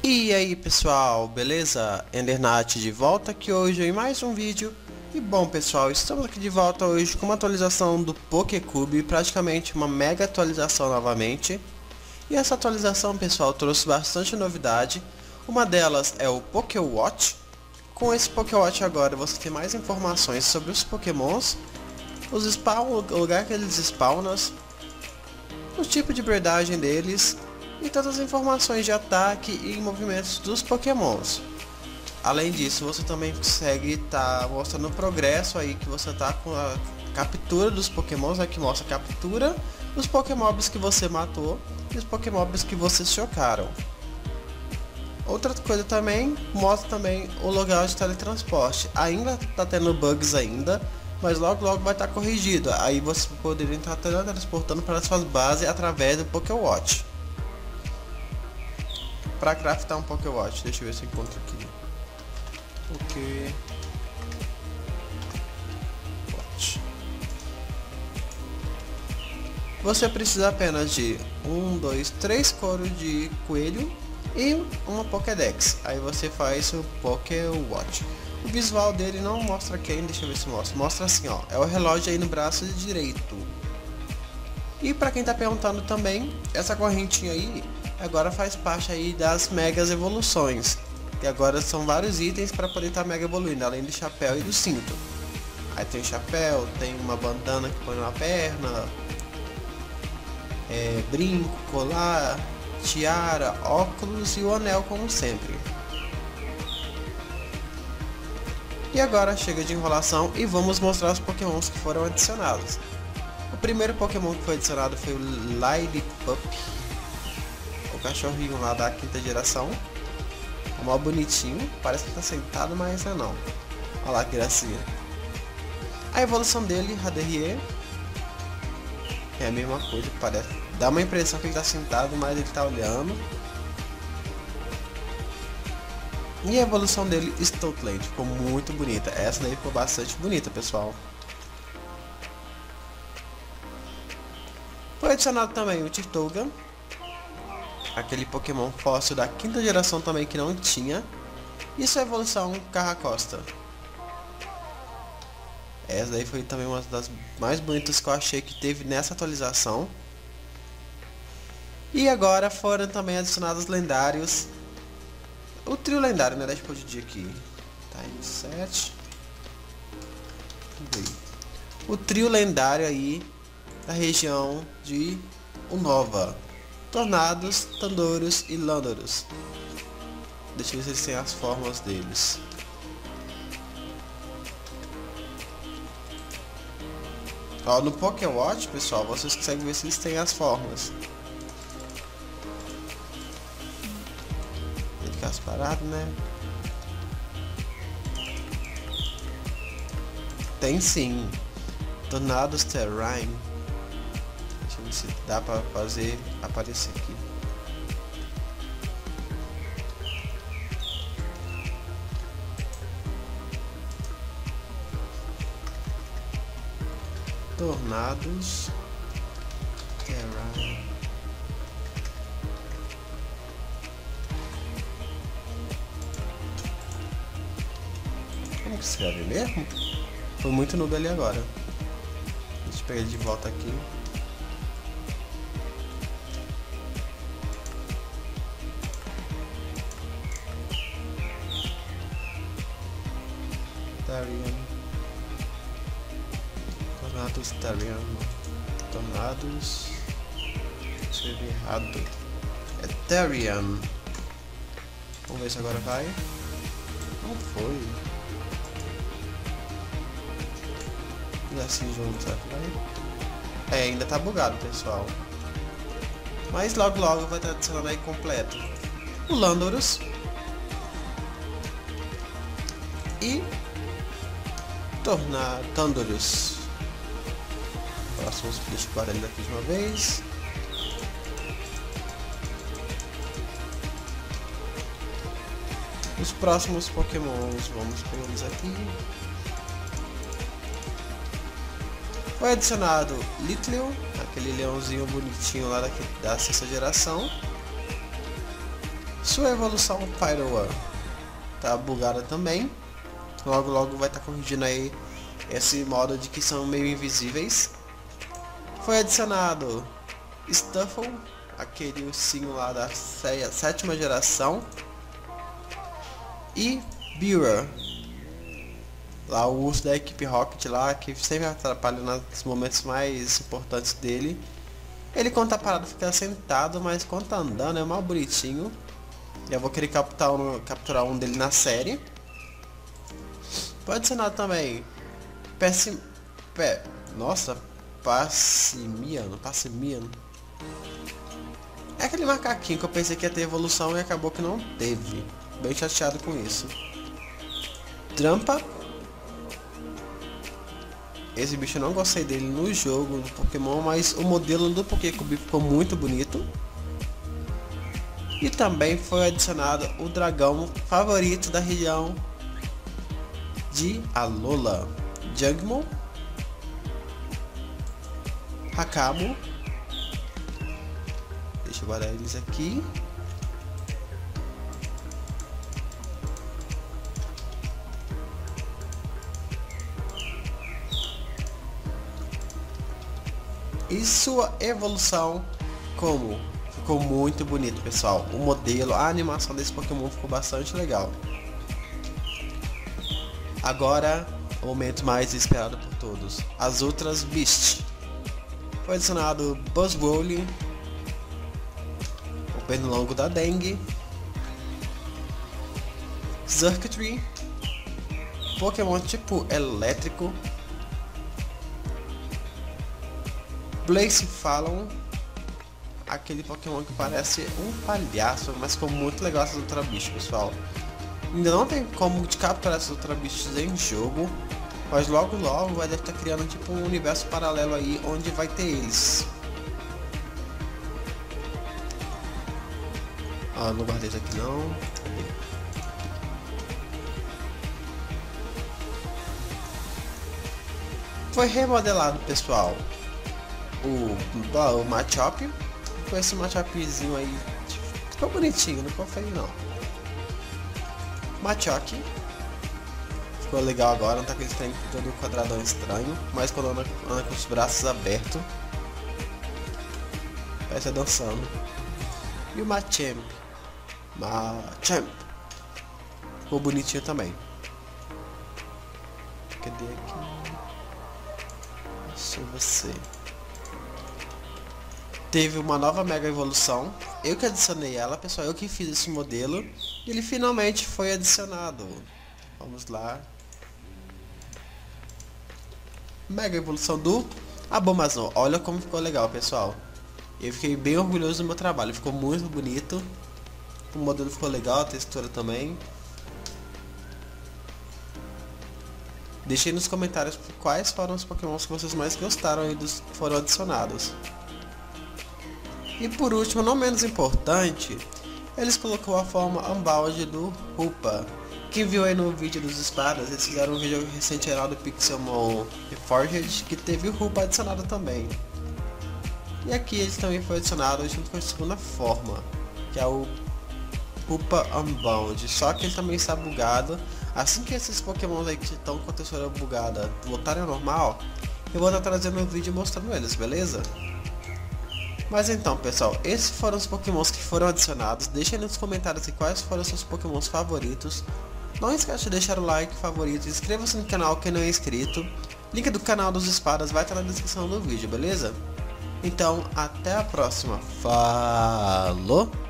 E aí pessoal, beleza? Endernat de volta aqui hoje em mais um vídeo. E bom pessoal, estamos aqui de volta hoje com uma atualização do PokéCube, praticamente uma mega atualização novamente. E essa atualização pessoal trouxe bastante novidade. Uma delas é o PokéWatch. Com esse PokéWatch agora você tem mais informações sobre os Pokémons, os spawn, o lugar que eles spawnam, o tipo de bredagem deles e todas as informações de ataque e movimentos dos Pokémons. Além disso, você também consegue estar mostrando o progresso aí que você tá com a captura dos Pokémons, que mostra a captura dos Pokémobs que você matou e os Pokémobs que vocês chocaram. Outra coisa também, mostra também o local de teletransporte. Ainda tá tendo bugs ainda, mas logo vai estar corrigido. Aí você poderia estar teletransportando para as suas bases através do PokéWatch. Para craftar um PokéWatch, deixa eu ver se eu encontro aqui. PokéWatch. Você precisa apenas de 3 couro de coelho e uma Pokédex. Aí você faz o PokéWatch. O visual dele não mostra quem, deixa eu ver se mostra. Mostra assim, ó, é o relógio aí no braço direito. E para quem tá perguntando também, essa correntinha aí agora faz parte aí das megas evoluções. E agora são vários itens para poder estar mega evoluindo, além do chapéu e do cinto. Aí tem o chapéu, tem uma bandana que põe na perna, brinco, colar, tiara, óculos e o anel como sempre. E agora chega de enrolação e vamos mostrar os Pokémons que foram adicionados. O primeiro Pokémon que foi adicionado foi o Lillipup, o cachorrinho lá da 5ª geração. É mó bonitinho, parece que tá sentado, mas não. Olha lá que gracinha. A evolução dele, Haderrie, é a mesma coisa, parece. Dá uma impressão que ele tá sentado, mas ele tá olhando. E a evolução dele, Stoutland, ficou muito bonita. Essa daí ficou bastante bonita, pessoal. Foi adicionado também o Tirtouga, aquele Pokémon fóssil da 5ª geração também que não tinha. E sua evolução, Carracosta. Essa daí foi também uma das mais bonitas que eu achei que teve nessa atualização. E agora foram também adicionados lendários. O trio lendário, né? Deixa eu dividir aqui. Tá em 7. O trio lendário aí da região de Unova. Tornados, Tandoros e Landoros. Deixa eu ver se eles têm as formas deles. Ó, no PokéWatch, pessoal, vocês conseguem ver se eles têm as formas. Ele fica parado, né? Tem sim. Tornados Terrain. Deixa eu ver se dá pra fazer aparecer aqui. Tornados Terrain. Como que escreve mesmo? Foi muito noob ali agora. Deixa eu pegar ele de volta aqui. Tornados Tarian. Tornados. Escrevi errado. É Tarian. Vamos ver se agora vai. Não foi. E assim junto, será que vai? Ainda tá bugado, pessoal. Mas logo vai estar adicionando aí completo. O Landoros. E Tandoros. Próximos, deixa eu guardar ele aqui de uma vez. Os próximos Pokémons, vamos pegá-los aqui. Foi adicionado Litleo, aquele leãozinho bonitinho lá da 6ª geração. Sua evolução Pyrowan tá bugada também. Logo logo vai estar corrigindo aí esse modo de que são meio invisíveis. Foi adicionado Stuffle, aquele ursinho lá da 7ª geração. E Beerus, lá o urso da equipe Rocket lá, que sempre atrapalha nos momentos mais importantes dele. Ele quando tá parado fica sentado, mas quando tá andando é mal bonitinho. Eu vou querer capturar um dele na série. Foi adicionado também Passimiano. É aquele macaquinho que eu pensei que ia ter evolução e acabou que não teve. Bem chateado com isso. Drampa. Esse bicho eu não gostei dele no jogo do Pokémon, mas o modelo do Pokécube ficou muito bonito. E também foi adicionado o dragão favorito da região de Alola, Jangmo, Hakamo. Deixa eu guardar eles aqui. E sua evolução como? Ficou muito bonito, pessoal. O modelo, a animação desse Pokémon ficou bastante legal. Agora, o momento mais esperado por todos. As Ultras Beast. Foi adicionado Buzzwole, o pernilongo da dengue, Xurkitree, Pokémon tipo elétrico, Blacephalon, aquele Pokémon que parece um palhaço, mas ficou muito legal essas Ultra Beast, pessoal. Ainda não tem como capturar essas Ultra Beasts em jogo, mas logo logo vai estar criando tipo um universo paralelo aí onde vai ter eles. Não guardei isso aqui não. Foi remodelado, pessoal, o Machop. Com esse Machopzinho aí, ficou bonitinho, não ficou feio não. Machoke ficou legal agora, não tá aquele trem todo quadradão estranho, mas quando anda com os braços abertos parece dançando. E o Machamp ficou bonitinho também. Cadê aqui? Deixa você. Teve uma nova Mega Evolução. Eu que adicionei ela, pessoal. Eu que fiz esse modelo. E ele finalmente foi adicionado. Vamos lá. Mega Evolução do Abomasnow. Olha como ficou legal, pessoal. Eu fiquei bem orgulhoso do meu trabalho. Ficou muito bonito. O modelo ficou legal, a textura também. Deixei nos comentários quais foram os Pokémons que vocês mais gostaram e dos que foram adicionados. E por último, não menos importante, eles colocou a forma Unbound do Hoopa. Quem viu aí no vídeo dos espadas, eles fizeram um vídeo recente lá do Pixelmon Reforged, que teve o Hoopa adicionado também. E aqui ele também foi adicionado junto com a segunda forma, que é o Hoopa Unbound, só que ele também está bugado. Assim que esses Pokémon aí que estão com a textura bugada voltarem ao normal, eu vou estar trazendo um vídeo mostrando eles, beleza? Mas então, pessoal, esses foram os Pokémons que foram adicionados. Deixem nos comentários quais foram os seus Pokémons favoritos. Não esquece de deixar o like, favorito, inscreva-se no canal quem não é inscrito. Link do canal dos espadas vai estar na descrição do vídeo, beleza? Então, até a próxima. Falou!